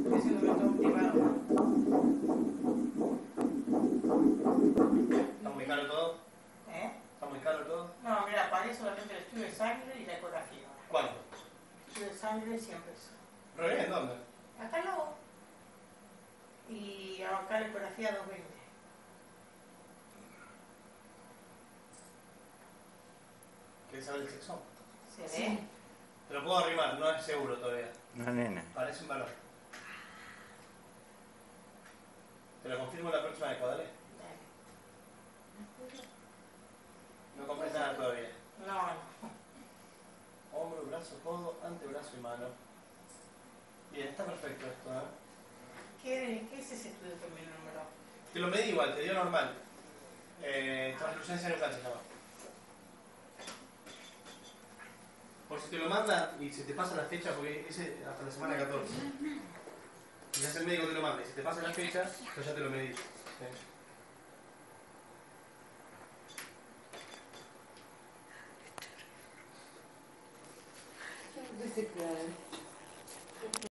Ese momento privado. ¿Está muy caro todo? ¿Eh? ¿Está muy caro todo? No, mira, pagué solamente el estudio de sangre y la ecografía. ¿Cuánto? El estudio de sangre 100 pesos. ¿Re bien? ¿Dónde? Acá luego. Y acá la ecografía 220. ¿Quieres saber el sexo? ¿Se ve? Sí. Te lo puedo arrimar, no es seguro todavía. No, nena. Parece un valor. Te lo confirmo la próxima vez, dale. Dale. No compres nada todavía. No, no. Hombro, brazo, codo, antebrazo y mano. Bien, está perfecto esto, ¿eh? ¿Qué es ese estudio que me nombró? Te lo medí igual, te dio normal. Translucencia nuclear se llama. Por si te lo manda y se te pasa la fecha, porque ese hasta la semana 14. Quizás el médico te lo manda y si te pasa la fecha, pues ya te lo medí. ¿Sí? Desde que